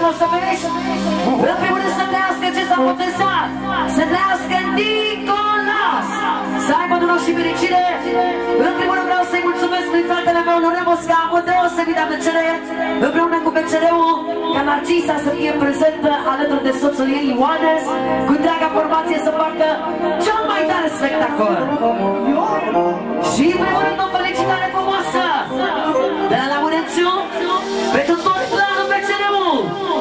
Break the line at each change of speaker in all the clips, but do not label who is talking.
o să vedeți. În primul rând să trăiască ce s-a potezat. Să trăiască Nicolas. Să aibă noroc și fericire. În primul rând vreau să-i mulțumesc lui fratele meu Loremus că a avut deosebită plăcere împreună cu BCR-ul ca Narcisa să fie prezentă alături de soțul ei Ioanes cu întreaga formație să facă cel mai tare spectacol. Și în primul rând o felicitare frumoasă de la Laurențiu pentru tot planul BCR-ul,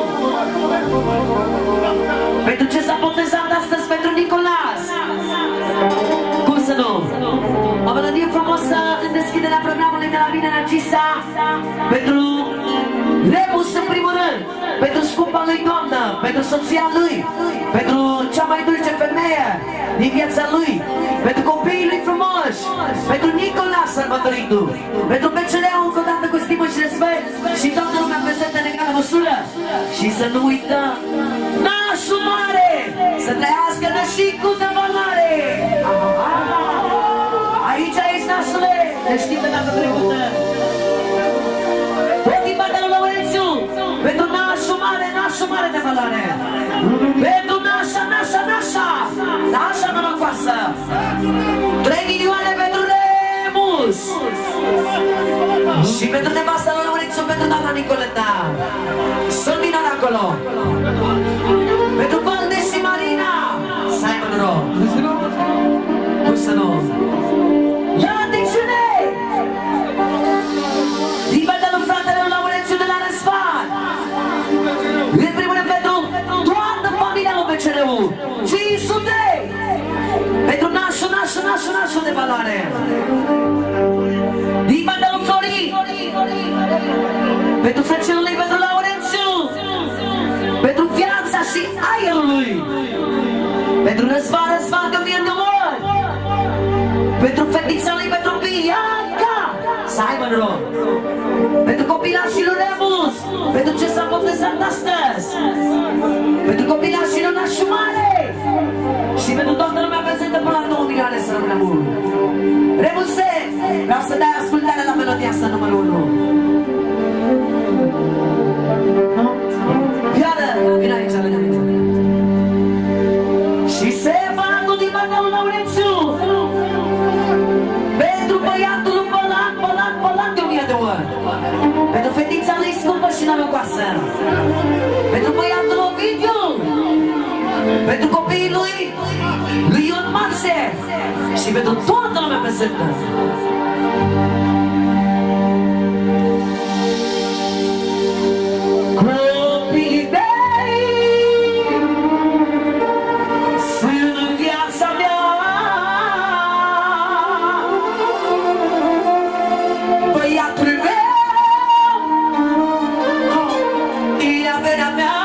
pentru ce s-a potezat astăzi pentru Nicolas. Cum să nu? O melodie frumoasă în deschiderea programului de la mine, Narcisa, pentru Remus în primul rând, pentru scumpa lui doamnă, pentru soția lui, pentru cea mai dulce femeie din viața lui, pentru copiii lui frumoși, pentru Nicolas sărbătoritul, pentru BCR-ul încă o dată cu stimă și respect și toată lumea prezentă în egală măsură. Și să nu uităm nașul mare, să trăiască nășicul de valoare. Aici ești, nașule, te știm de data trecută. Din partea lui Laurențiu, pentru nașul mare de valoare, pentru nașa norocoasă, 3 milioane pentru Remus și pentru nevasta lui Laurențiu, pentru doamna Nicoleta. Sunt minori acolo, pentru Valde și Marina, să aibă noroc. Cum să nu? Ia atențiune! Din partea lui fratele lui Laurențiu de la Răzvan, în primul rând pentru toată familia lui BCR-ul, 500 pentru nașul de valoare. Din partea lui Florin, pentru frățelul lui, pentru Laurențiu, pentru viața și aerul lui, pentru Răzvan de 1000 de ori, pentru fetița lui, pentru Bianca, să aibă noroc, pentru copilașii lui Remus, pentru ce s-a potezat astăzi, pentru copilașii lui nașul mare și pentru toată lumea prezentă până la 2 milioane să rămână bun. Remuse, vreau să dai ascultare la melodia asta numărul 1. Iară, vine aici, vine aici. Și se balatul din partea lui Laurențiu, pentru băiatul lui Bălan de 1000 de ori, pentru fetița lui scumpă și norocoasă, pentru băiatul lui Ovidiu, pentru copiii lui Ion Marse și pentru toată lumea prezentă. Copiii mei sunt viața mea, băiatul meu e averea mea.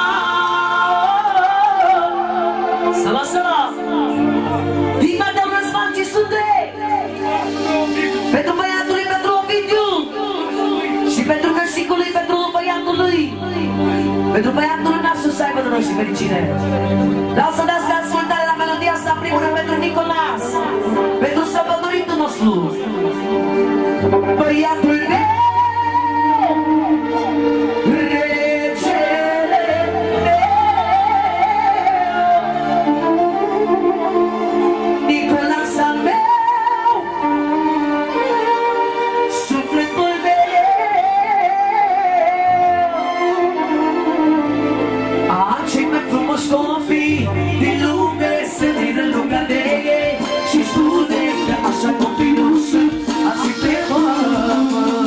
Să-la din partea lui Răzvan 500 pentru băiatul lui, pentru Ovidiu și pentru nășicul lui, pentru băiatul lui, pentru băiatul lui nașul să aibă noroc și fericire. Vreau să dați ascultare la melodia asta, în primul rând pentru Nicolas, pentru sărbătoritul nostru, băiatul meu,
Așa continuu sunt, azi te mă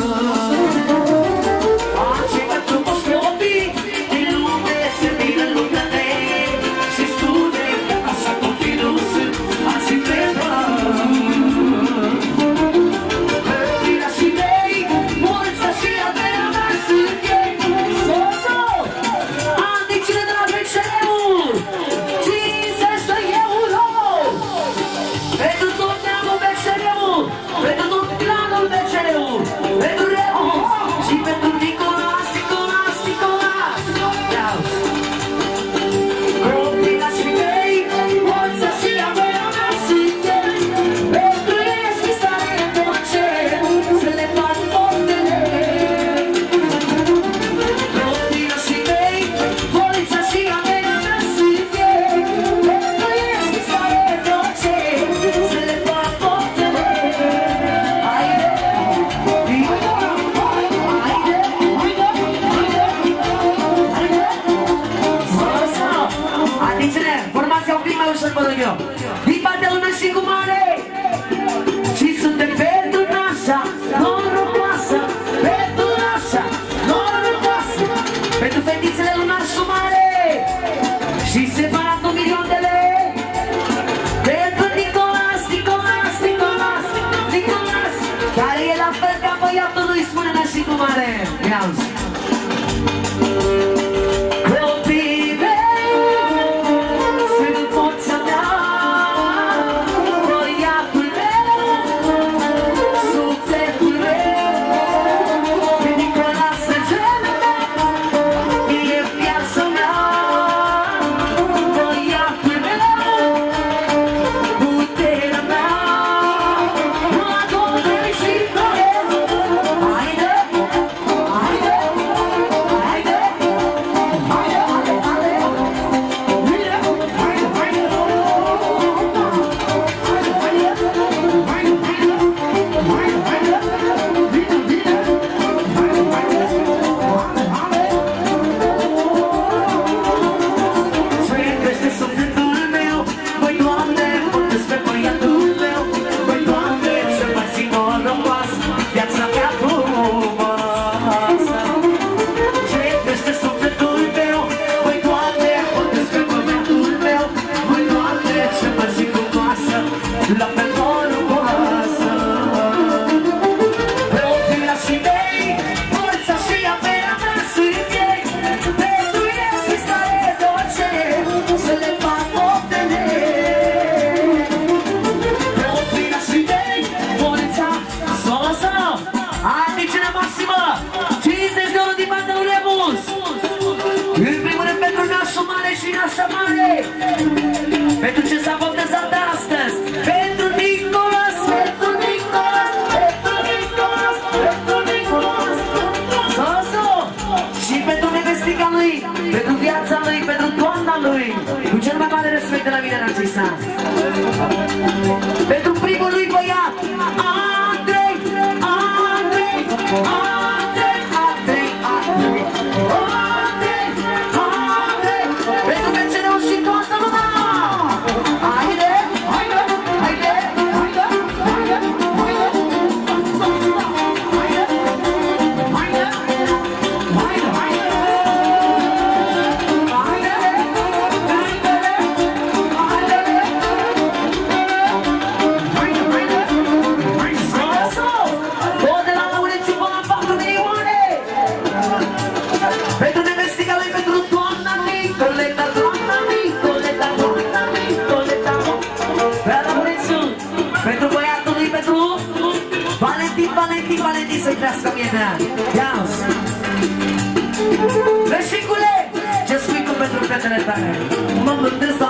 lângă eu. Din partea lui Nășicu Mare. Și suntem pentru nașa norocoasă, pentru nașa norocoasă, pentru fetițele lui Nașu Mare. Și separat 1 milion de lei pentru Nicolas, Nicolas, Nicolas, Nicolas, care e la fel ca băiatul lui, spune Nășicu Mare. Ia-uzi. Pentru ce s-a botezat astăzi, pentru Nicolas, pentru Nicolas, pentru Nicolas, pentru Nicolas, și pentru nevestica lui, pentru viața lui, pentru doamna lui, cu cel mai mare respect de la mine, Narcisa. Pentru primul lui băiat, Andrei, Andrei, Andrei, Andrei, Andrei, Andrei, Andrei, pentru vecereu și toată lumea. Haide, haide, haide, haide, haide, haide, haide, haide, haide, Valentin să-i crească mienea. Ia-uzi. Rășicule, ce spui tu pentru fetele tale? Mă mândresc